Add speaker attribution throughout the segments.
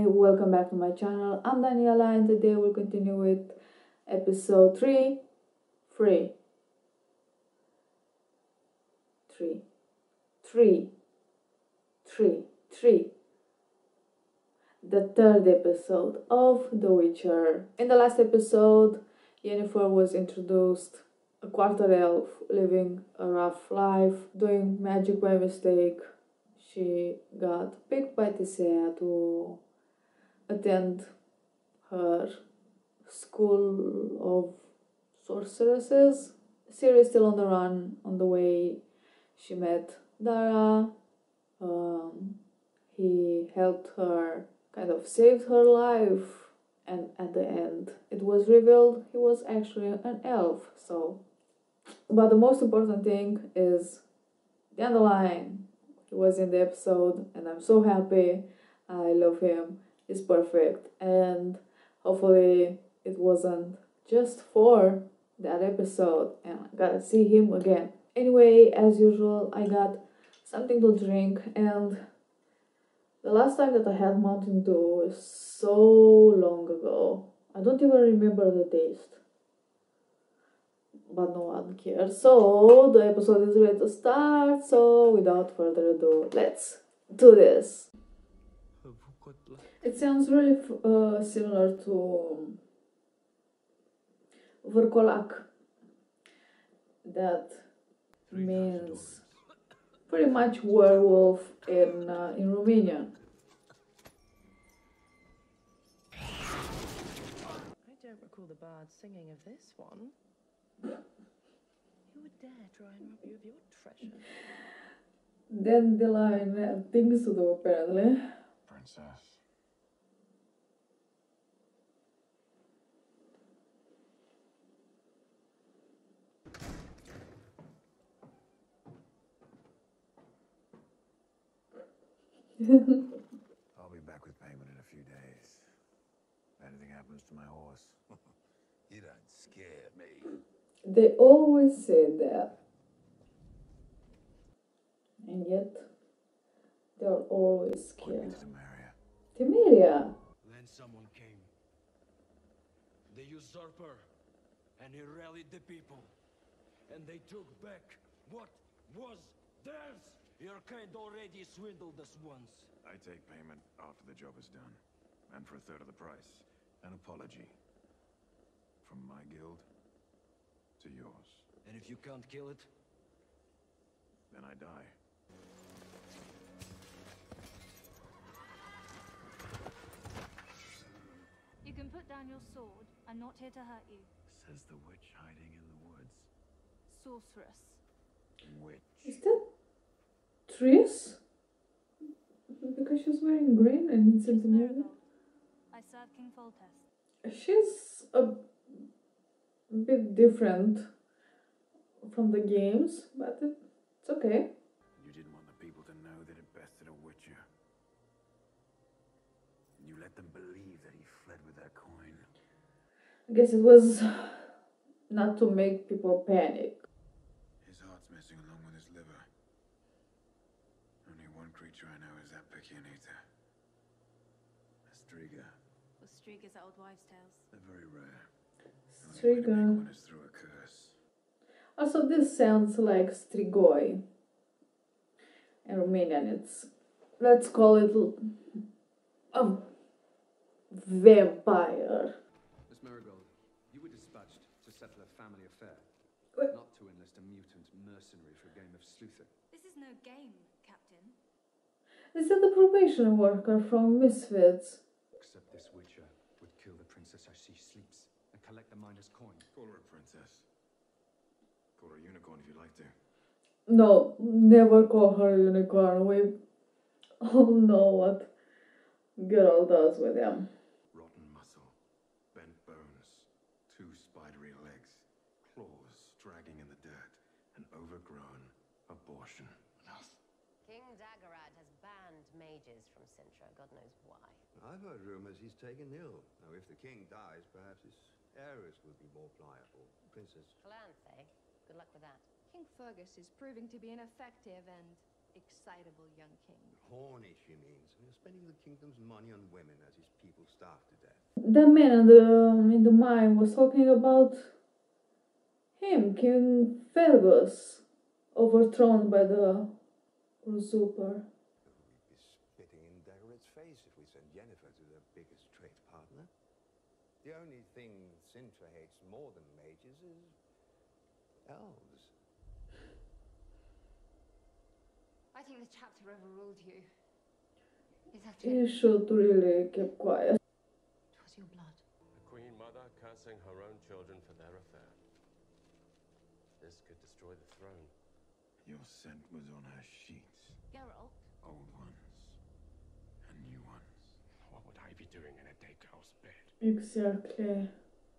Speaker 1: Hi, welcome back to my channel. I'm Daniela and today we'll continue with episode 3. The third episode of The Witcher. In the last episode, Yennefer was introduced, a quarter elf living a rough life, doing magic by mistake. She got picked by Tisea to attend her school of sorceresses. Ciri is still on the run. On the way, she met Dara. He helped her, kind of saved her life, and at the end, it was revealed he was actually an elf. But the most important thing is the underlying. He was in the episode, and I'm so happy. I love him. He's perfect, and hopefully it wasn't just for that episode, and I gotta see him again. Anyway, as usual, I got something to drink, and the last time that I had Mountain Dew is so long ago. I don't even remember the taste. But no one cares. So the episode is ready to start. So without further ado, let's do this. It sounds really similar to Vrkolak. That means pretty much werewolf in Romanian.
Speaker 2: I don't recall the bard singing of this one. Who would dare try and rob you of your treasure?
Speaker 1: Dandelion had things to do apparently.
Speaker 3: Princess. I'll be back with payment in a few days. If anything happens to my horse.
Speaker 4: You don't scare me.
Speaker 1: They always say that. And yet, they're always
Speaker 3: Point me
Speaker 1: scared.
Speaker 3: to Temeria.
Speaker 1: Temeria!
Speaker 4: Then someone came. The usurper. And he rallied the people. And they took back what was theirs. Your kind already swindled us once.
Speaker 3: I take payment after the job is done. And for a third of the price. An apology. From my guild to yours.
Speaker 4: And if you can't kill it?
Speaker 3: Then I die.
Speaker 5: You can put down your sword. I'm not here to hurt you.
Speaker 3: Says the witch hiding in the woods.
Speaker 5: Sorceress.
Speaker 3: Witch.
Speaker 1: Is that Triss? Because she's wearing green and it's in Temeria.
Speaker 5: Marigold. I serve King Foltest.
Speaker 1: She's a bit different from the games, but it's okay.
Speaker 3: You didn't want the people to know that it bested a witcher. You let them believe that he fled with that coin.
Speaker 1: I guess it was not to make people panic.
Speaker 3: His heart's missing along with his liver. Only one creature I know is that picky and eater. A striga.
Speaker 5: Or Striga's old wives' tales.
Speaker 3: They're very rare. Only way to
Speaker 1: Striga.
Speaker 3: make one is through a curse.
Speaker 1: Also, this sounds like strigoi. In Romanian, it's, let's call it a vampire.
Speaker 6: Miss Marigold, you were dispatched to settle a family affair,
Speaker 1: What?
Speaker 6: not to enlist a mutant mercenary for a game of sleuthing.
Speaker 5: This is no game, Captain.
Speaker 1: Is that the probation worker from Misfits?
Speaker 6: Except this witcher would kill the princess as she sleeps and collect the miner's coin.
Speaker 3: Call her a princess. Call her a unicorn if you'd like to.
Speaker 1: No, never call her unicorn. We all know what Geralt does with him.
Speaker 3: Rotten muscle, bent bones, two spidery legs, claws dragging in the dirt, an overgrown abortion. Enough.
Speaker 7: King Daggerad has banned mages from Sintra, God knows why.
Speaker 8: I've heard rumors he's taken ill. Now, if the king dies, perhaps his heiress will be more pliable. Princess.
Speaker 7: Calanthe, good luck with that.
Speaker 9: King Fergus is proving to be an effective and excitable young king.
Speaker 8: Horny, she means. We're spending the kingdom's money on women as his people starve to death.
Speaker 1: The man in the mine was talking about him, King Fergus, overthrown by the usurper.
Speaker 8: We'd be spitting in Daggerad's face if we sent Yennefer to their biggest trade partner. The only thing Cintra hates more than mages is elves.
Speaker 9: I think the chapter overruled you. Is that
Speaker 1: You
Speaker 9: it?
Speaker 1: should really keep quiet.
Speaker 9: It was your blood.
Speaker 10: The Queen Mother cursing her own children for their affair. This could destroy the throne.
Speaker 3: Your scent was on her sheets.
Speaker 9: Geralt?
Speaker 3: Old ones. And new ones.
Speaker 10: What would I be doing in a dead girl's bed?
Speaker 1: Exactly.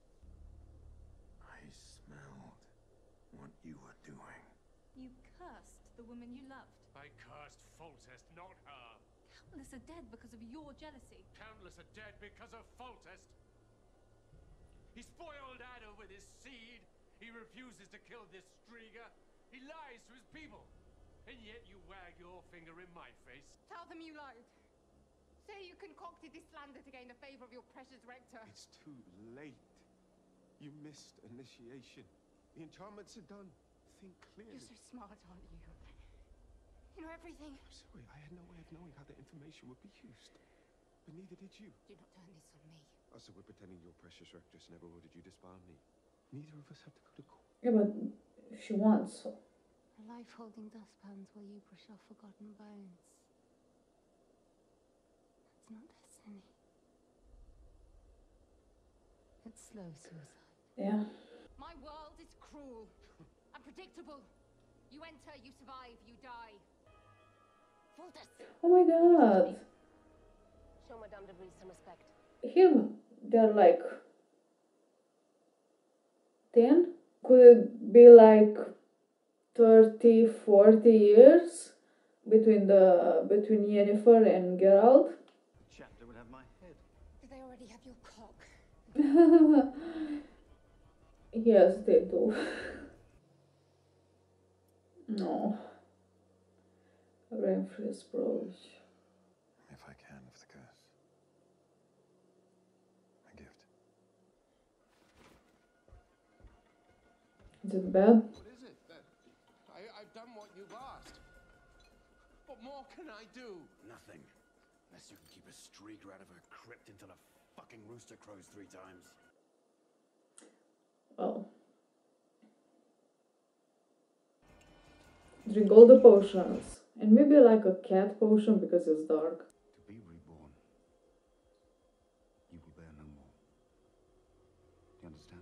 Speaker 3: I smelled what you were doing.
Speaker 5: You cursed the woman you loved.
Speaker 10: I cursed Foltest, not her.
Speaker 5: Countless are dead because of your jealousy.
Speaker 10: Countless are dead because of Foltest. He spoiled Adder with his seed. He refuses to kill this Striga. He lies to his people. And yet you wag your finger in my face.
Speaker 9: Tell them you lied. Say you concocted this slander to gain the favor of your precious rector.
Speaker 3: It's too late. You missed initiation. The enchantments are done. Think clearly.
Speaker 9: You're so smart, aren't you? You know everything.
Speaker 3: I'm sorry, I had no way of knowing how the information would be used. But neither did you.
Speaker 9: Do not turn this on me.
Speaker 3: Also, we're pretending your precious rectress never ordered you to spy on me. Neither of us have to go to court.
Speaker 1: Yeah, but if she wants.
Speaker 9: A life holding dustpans while you brush off forgotten bones. That's not destiny. It's slow suicide.
Speaker 1: Yeah.
Speaker 9: My world is cruel. Unpredictable. You enter, you survive, you die. Foltest!
Speaker 1: Oh my god.
Speaker 7: Show Madame de Brie some respect.
Speaker 1: Him, they're like 10? Could it be like 30, 40 years between Yennefer and Geralt?
Speaker 6: The chapter would have my head.
Speaker 9: Did they already have your cock?
Speaker 1: Yes, they do. No. Renfri's approach.
Speaker 3: If I can, for the curse. A gift.
Speaker 1: Is it bad?
Speaker 10: What is it? I've done what you've asked. What more can I do?
Speaker 4: Nothing. Unless you can keep a Striga out of her crypt until a fucking rooster crows 3 times.
Speaker 1: Well. Drink all the potions. And maybe like a cat potion because it's dark.
Speaker 8: To be reborn, you will bear no more. Do you understand?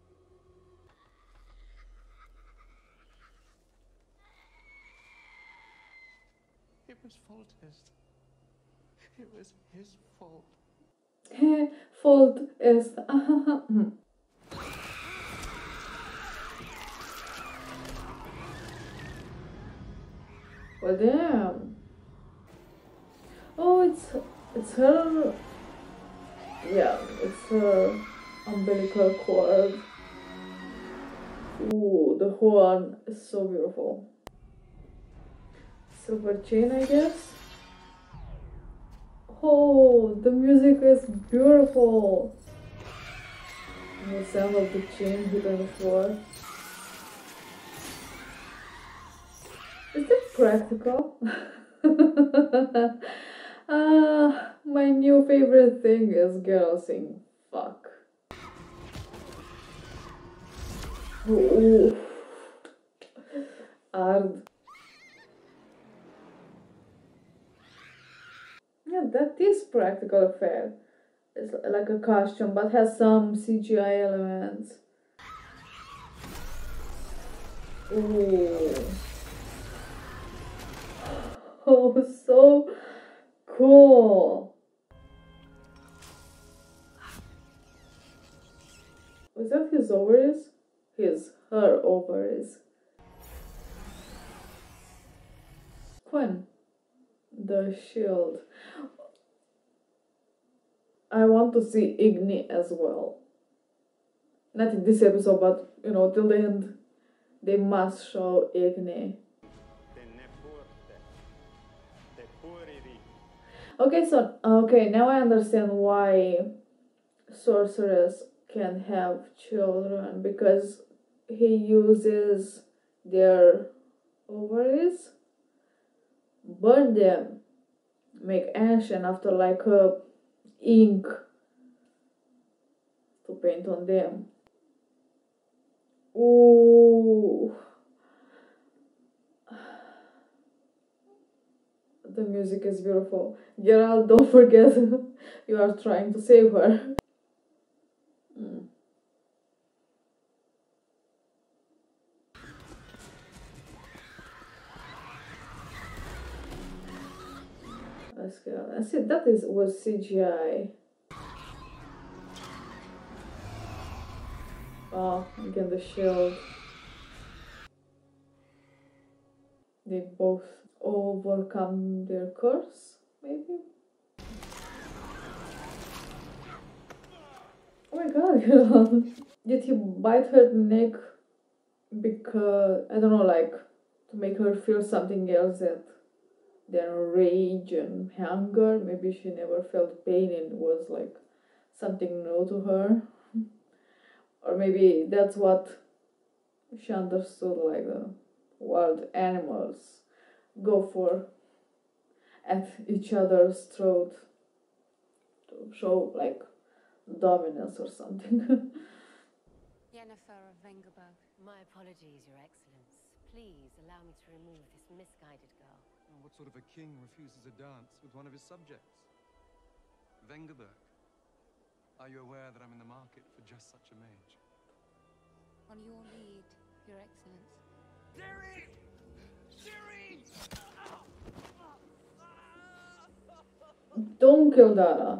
Speaker 10: It was Foltest. It was his fault.
Speaker 1: Fault is. Well, damn. Oh, it's her. Yeah, it's her umbilical cord. Ooh, the horn is so beautiful. Silver chain, I guess. Oh, the music is beautiful. And the sound of the chain hitting the floor. Is that practical? My new favorite thing is girls saying fuck. Ooh. Ard. Yeah, that is practical affair. It's like a costume, but has some CGI elements. Ooh. Oh, so cool. Was that his ovaries? Her ovaries. Quinn. The shield. I want to see Igni as well. Not in this episode, but you know, till the end, they must show Igni. Okay, now I understand why sorcerers can have children, because he uses their ovaries, burn them, make ash, and after like ink to paint on them. Ooh. The music is beautiful. Geralt, don't forget you are trying to save her. Mm. Let's go. I see that was CGI. Oh, again the shield. They both overcome their curse, maybe? Oh my god, Geralt. Did he bite her neck because, I don't know, like, to make her feel something else than rage and hunger? Maybe she never felt pain and it was like something new to her. Or maybe that's what she understood, like the wild animals go for at each other's throat to show like dominance or something.
Speaker 9: Yennefer of Vengerberg.
Speaker 7: My apologies, Your Excellence. Please allow me to remove this misguided girl.
Speaker 6: What sort of a king refuses a dance with one of his subjects? Vengerberg, are you aware that I'm in the market for just such a mage?
Speaker 9: On your lead, Your Excellence.
Speaker 4: Ciri! Ciri!
Speaker 1: Don't kill Dara.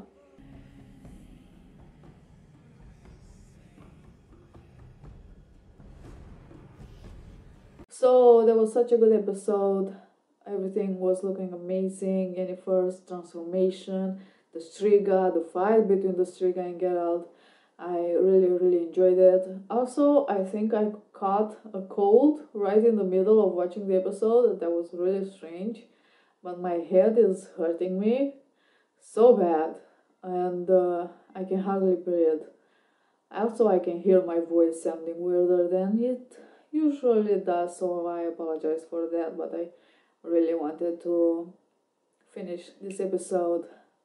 Speaker 1: So that was such a good episode. Everything was looking amazing. Yennefer's transformation, the Striga, the fight between the Striga and Geralt. I really enjoyed it. Also, I think I caught a cold right in the middle of watching the episode. That was really strange. But my head is hurting me so bad. And I can hardly breathe. Also, I can hear my voice sounding weirder than it usually does, so I apologize for that, but I really wanted to finish this episode.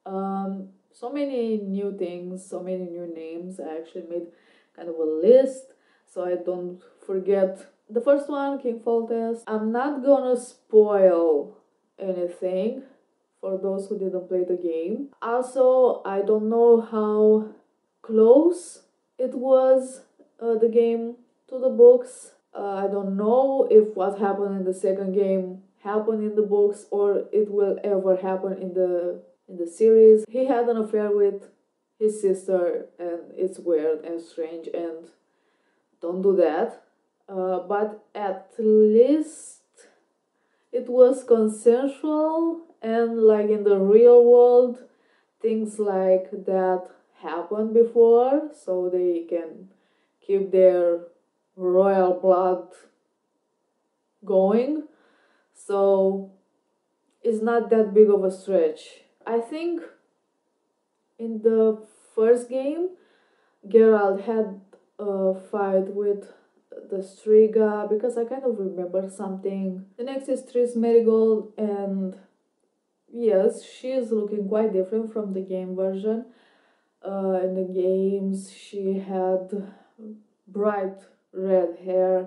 Speaker 1: So many new things, so many new names. I actually made kind of a list so I don't forget. The first one, King Foltest. I'm not gonna spoil anything for those who didn't play the game. Also, I don't know how close it was, the game, to the books. I don't know if what happened in the second game happened in the books or it will ever happen in the series. He had an affair with his sister and it's weird and strange and don't do that. But at least it was consensual, and like in the real world things like that happened before, so they can keep their royal blood going. So it's not that big of a stretch. I think in the first game Geralt had a fight with the Striga, because I kind of remember something. The next is Triss Merigold, and yes, she is looking quite different from the game version. In the games she had bright red hair,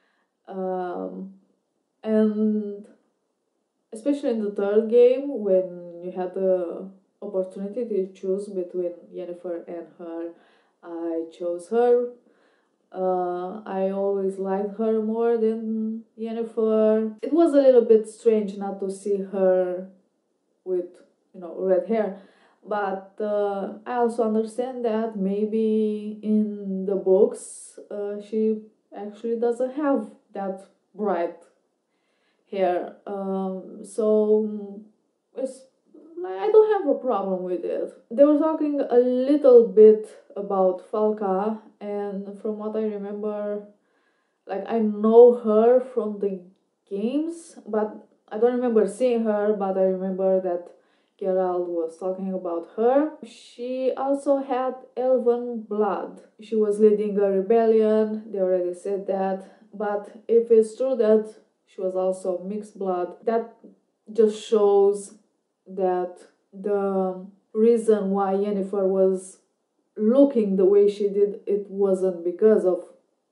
Speaker 1: and especially in the third game when you had the opportunity to choose between Yennefer and her, I chose her. I always liked her more than Yennefer. It was a little bit strange not to see her with, red hair, but I also understand that maybe in the books she actually doesn't have that bright hair, so I don't have a problem with it. They were talking a little bit about Falca, and from what I remember, like, I know her from the games, but I don't remember seeing her, but I remember that Geralt was talking about her. She also had elven blood. She was leading a rebellion, they already said that. But if it's true that she was also mixed blood, that just shows that the reason why Yennefer was looking the way she did, it wasn't because of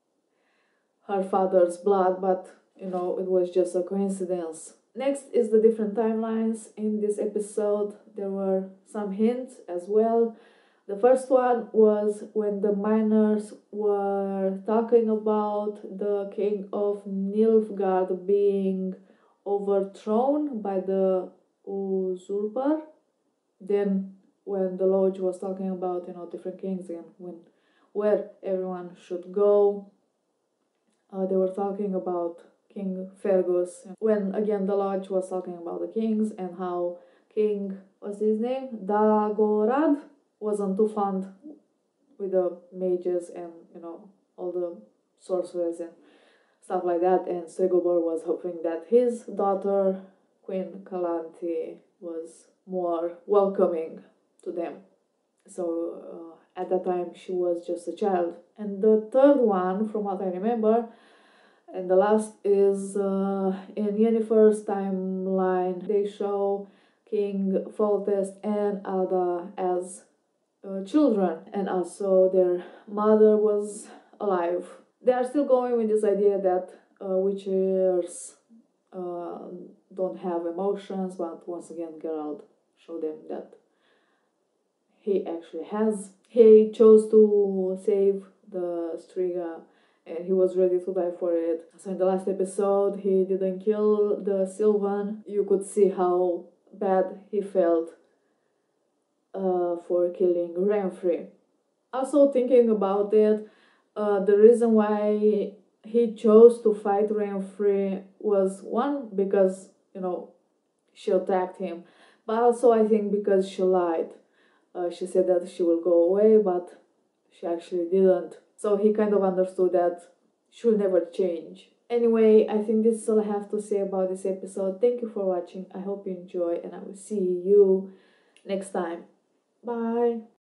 Speaker 1: her father's blood, but you know, it was just a coincidence. Next is the different timelines in this episode. There were some hints as well. The first one was when the miners were talking about the king of Nilfgaard being overthrown by the usurper. Then when the Lodge was talking about, you know, different kings and where everyone should go, they were talking about King Fergus. When again the Lodge was talking about the kings and how King, what's his name? Dagorad wasn't too fond with the mages and, you know, all the sorcerers and stuff like that, and Stregobor was hoping that his daughter, Queen Calanthe, was more welcoming to them. So at that time she was just a child. And the third one, from what I remember, and the last is in Yennefer's timeline, they show King Foltest and Ada as children, and also their mother was alive. They are still going with this idea that witches don't have emotions, but once again Geralt showed them that he actually has. He chose to save the Striga and he was ready to die for it. So in the last episode he didn't kill the Sylvan. You could see how bad he felt for killing Renfri. Also thinking about it, the reason why he chose to fight Renfri was one, because, you know, she attacked him, but also I think because she lied. She said that she will go away, but she actually didn't. So he kind of understood that she will never change. Anyway, I think this is all I have to say about this episode. Thank you for watching. I hope you enjoy, and I will see you next time. Bye.